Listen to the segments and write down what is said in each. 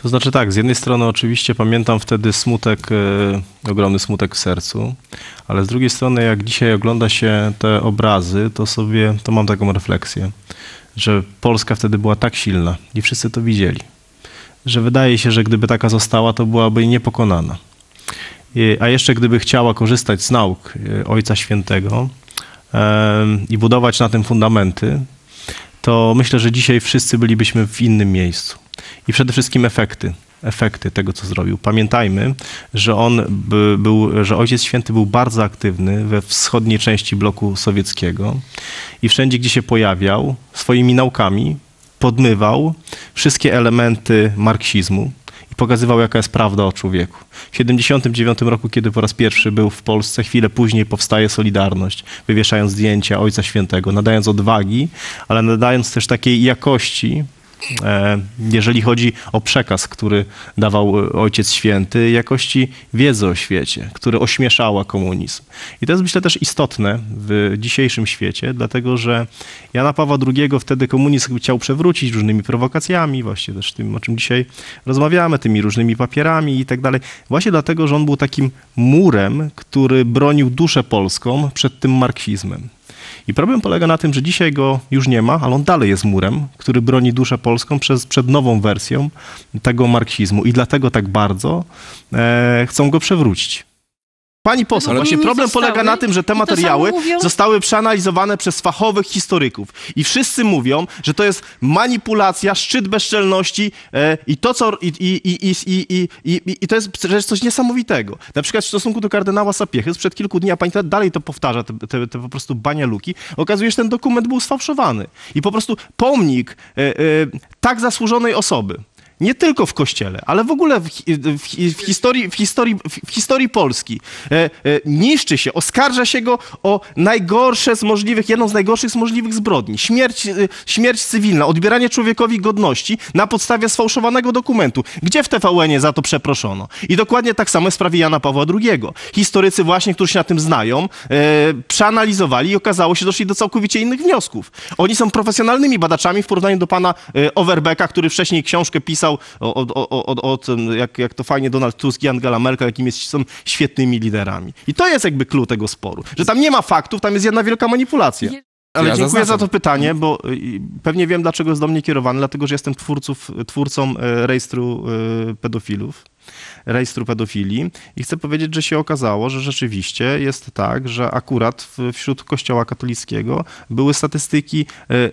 To znaczy tak, z jednej strony oczywiście pamiętam wtedy smutek, ogromny smutek w sercu, ale z drugiej strony jak dzisiaj ogląda się te obrazy, to mam taką refleksję, że Polska wtedy była tak silna i wszyscy to widzieli, że wydaje się, że gdyby taka została, to byłaby niepokonana. A jeszcze gdyby chciała korzystać z nauk Ojca Świętego i budować na tym fundamenty, to myślę, że dzisiaj wszyscy bylibyśmy w innym miejscu. I przede wszystkim efekty tego, co zrobił. Pamiętajmy, że że Ojciec Święty był bardzo aktywny we wschodniej części bloku sowieckiego i wszędzie, gdzie się pojawiał, swoimi naukami podmywał wszystkie elementy marksizmu i pokazywał, jaka jest prawda o człowieku. W 1979 roku, kiedy po raz pierwszy był w Polsce, chwilę później powstaje Solidarność, wywieszając zdjęcia Ojca Świętego, nadając odwagi, ale nadając też takiej jakości, jeżeli chodzi o przekaz, który dawał Ojciec Święty, jakości wiedzy o świecie, która ośmieszała komunizm. I to jest, myślę, też istotne w dzisiejszym świecie, dlatego że Jana Pawła II wtedy komunizm chciał przewrócić różnymi prowokacjami, właśnie też tym, o czym dzisiaj rozmawiamy, tymi różnymi papierami i tak dalej. Właśnie dlatego, że on był takim murem, który bronił duszę polską przed tym marksizmem. I problem polega na tym, że dzisiaj go już nie ma, ale on dalej jest murem, który broni duszę polską przed nową wersją tego marksizmu. I dlatego tak bardzo chcą go przewrócić. Pani poseł, Ale właśnie problem polega na tym, że te materiały mówią... zostały przeanalizowane przez fachowych historyków. I wszyscy mówią, że to jest manipulacja, szczyt bezczelności i to jest rzecz coś niesamowitego. Na przykład w stosunku do kardynała Sapiechy sprzed kilku dni, a pani dalej to powtarza, te po prostu banialuki, okazuje się, że ten dokument był sfałszowany. I po prostu pomnik tak zasłużonej osoby, nie tylko w Kościele, ale w ogóle w historii Polski. Niszczy się, oskarża się go o najgorsze z możliwych, jedną z najgorszych z możliwych zbrodni. Śmierć cywilna, odbieranie człowiekowi godności na podstawie sfałszowanego dokumentu. Gdzie w TVN-ie za to przeproszono? I dokładnie tak samo w sprawie Jana Pawła II. Historycy właśnie, którzy się na tym znają, przeanalizowali i okazało się, że doszli do całkowicie innych wniosków. Oni są profesjonalnymi badaczami w porównaniu do pana Overbecka, który wcześniej książkę pisał o tym, jak to fajnie Donald Tusk i Angela Merkel, jakimi są świetnymi liderami. I to jest jakby clue tego sporu, że tam nie ma faktów, tam jest jedna wielka manipulacja. Ale dziękuję za to pytanie, bo pewnie wiem, dlaczego jest do mnie kierowane, dlatego, że jestem twórcą rejestru pedofilii i chcę powiedzieć, że się okazało, że rzeczywiście jest tak, że akurat wśród Kościoła katolickiego były statystyki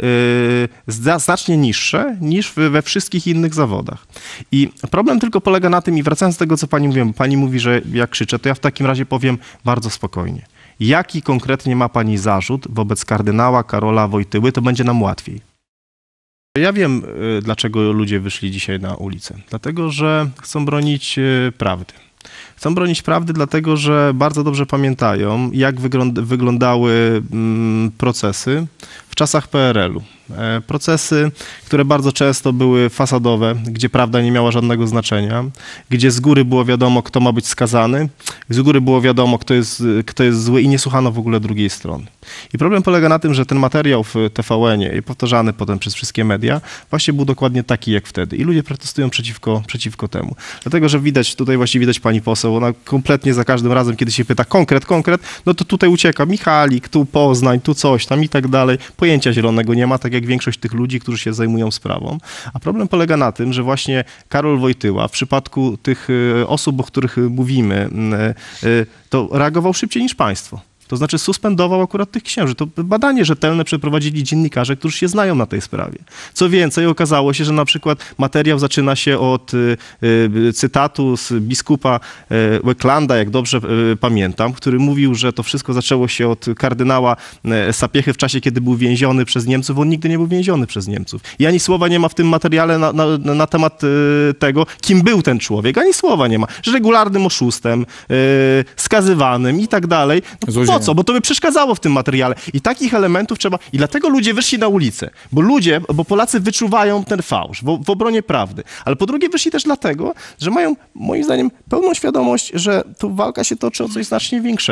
znacznie niższe niż we wszystkich innych zawodach. I problem tylko polega na tym, i wracając do tego, co pani mówiła, pani mówi, że ja krzyczę, to ja w takim razie powiem bardzo spokojnie. Jaki konkretnie ma pani zarzut wobec kardynała Karola Wojtyły, to będzie nam łatwiej. Ja wiem, dlaczego ludzie wyszli dzisiaj na ulicę. Dlatego, że chcą bronić prawdy. Chcą bronić prawdy, dlatego że bardzo dobrze pamiętają, jak wyglądały procesy w czasach PRL-u. Procesy, które bardzo często były fasadowe, gdzie prawda nie miała żadnego znaczenia, gdzie z góry było wiadomo, kto ma być skazany, z góry było wiadomo, kto jest zły i nie słuchano w ogóle drugiej strony. I problem polega na tym, że ten materiał w TVN-ie i powtarzany potem przez wszystkie media właśnie był dokładnie taki jak wtedy. I ludzie protestują przeciwko temu. Dlatego, że widać pani poseł, ona kompletnie za każdym razem, kiedy się pyta konkret, no to tutaj ucieka Michalik, tu Poznań, tu coś tam i tak dalej. Pojęcia zielonego nie ma, tak jak większość tych ludzi, którzy się zajmują sprawą. A problem polega na tym, że właśnie Karol Wojtyła w przypadku tych osób, o których mówimy, to reagował szybciej niż państwo. To znaczy suspendował akurat tych księży. To badanie rzetelne przeprowadzili dziennikarze, którzy się znają na tej sprawie. Co więcej, okazało się, że na przykład materiał zaczyna się od cytatu z biskupa Łeklanda, jak dobrze pamiętam, który mówił, że to wszystko zaczęło się od kardynała Sapiechy w czasie, kiedy był więziony przez Niemców. On nigdy nie był więziony przez Niemców. I ani słowa nie ma w tym materiale na temat tego, kim był ten człowiek. Ani słowa nie ma. Że regularnym oszustem, skazywanym i tak dalej. No, co? Bo to by przeszkadzało w tym materiale. I takich elementów trzeba... I dlatego ludzie wyszli na ulicę. Bo Polacy wyczuwają ten fałsz w obronie prawdy. Ale po drugie wyszli też dlatego, że mają, moim zdaniem, pełną świadomość, że tu walka się toczy o coś znacznie większego.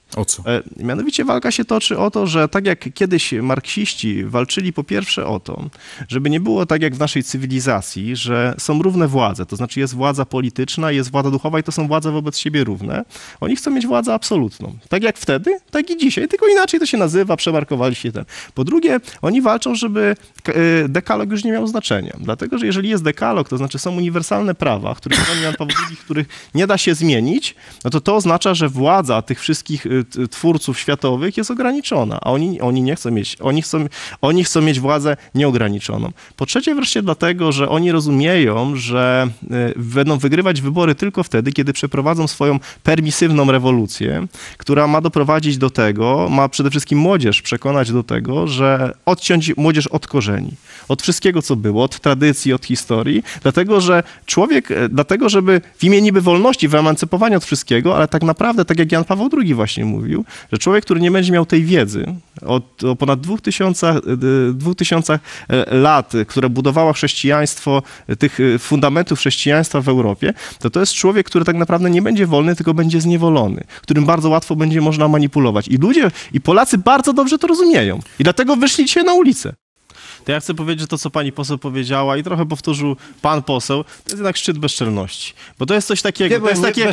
O co? Mianowicie walka się toczy o to, że tak jak kiedyś marksiści walczyli po pierwsze o to, żeby nie było tak jak w naszej cywilizacji, że są równe władze, to znaczy jest władza polityczna, jest władza duchowa i to są władze wobec siebie równe. Oni chcą mieć władzę absolutną. Tak jak wtedy, tak i dzisiaj. Tylko inaczej to się nazywa, przemarkowali się ten. Po drugie, oni walczą, żeby dekalog już nie miał znaczenia. Dlatego, że jeżeli jest dekalog, to znaczy są uniwersalne prawa, których broni Jan Paweł II, których nie da się zmienić, no to oznacza, że władza tych wszystkich twórców światowych jest ograniczona, a oni nie chcą mieć, oni chcą mieć władzę nieograniczoną. Po trzecie wreszcie dlatego, że oni rozumieją, że będą wygrywać wybory tylko wtedy, kiedy przeprowadzą swoją permisywną rewolucję, która ma doprowadzić do tego, ma przede wszystkim młodzież przekonać do tego, że odciąć młodzież od korzeni, od wszystkiego, co było, od tradycji, od historii, dlatego, żeby w imię niby wolności, wyemancypowania od wszystkiego, ale tak naprawdę, tak jak Jan Paweł II właśnie mówił, że człowiek, który nie będzie miał tej wiedzy o ponad 2000 lat, które budowało chrześcijaństwo, tych fundamentów chrześcijaństwa w Europie, to jest człowiek, który tak naprawdę nie będzie wolny, tylko będzie zniewolony, którym bardzo łatwo będzie można manipulować. I ludzie, i Polacy bardzo dobrze to rozumieją. I dlatego wyszli dzisiaj na ulicę. To ja chcę powiedzieć, że to, co pani poseł powiedziała i trochę powtórzył pan poseł, to jest jednak szczyt bezczelności. Bo to jest coś takiego, to jest takie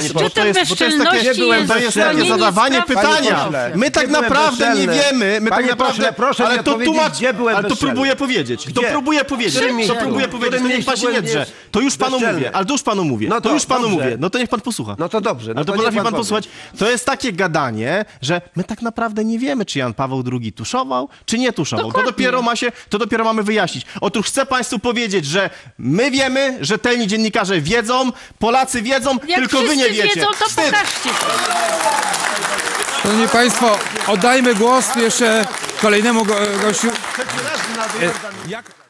zadawanie pytania. My tak naprawdę nie wiemy, ale to tłumacz, ale to próbuję powiedzieć. To próbuję powiedzieć, to niech pan się nie drze. To już panu mówię, ale to już panu mówię, to już panu mówię. No to niech pan posłucha. No to dobrze. Ale to potrafi pan posłuchać. To jest takie gadanie, że my tak naprawdę nie wiemy, czy Jan Paweł II tuszował, czy nie tuszował. To dopiero mamy wyjaśnić. Otóż chcę państwu powiedzieć, że my wiemy, rzetelni dziennikarze wiedzą, Polacy wiedzą, jak tylko wy nie wiecie. Wiedzą, to pokażcie. Szanowni Państwo, oddajmy głos jeszcze kolejnemu gościu.